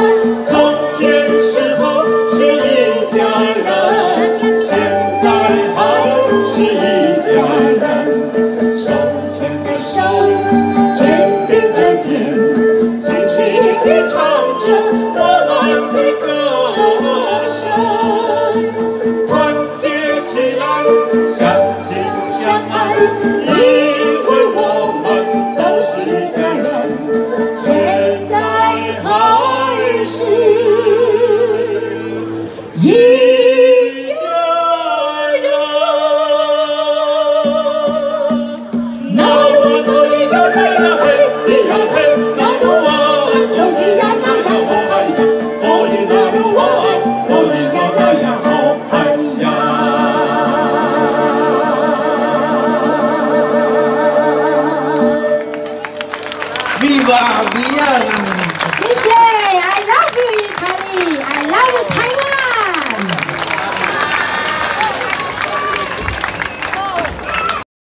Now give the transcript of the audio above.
从前时候是一家人，现在还是一家人。手牵着手，肩并着肩，尽情地唱着我们的歌声，团结起来，相亲相爱，因为我们都是一家人，现在还是一家人。那路途里有来呀嘿，咿呀嘿，那路啊，哦咿呀那呀哦嗨呀，哦咿那路啊，哦咿呀那呀哦嗨呀。 Viva Vienna！ 谢谢 ，I love you， 意大利 ，I love you。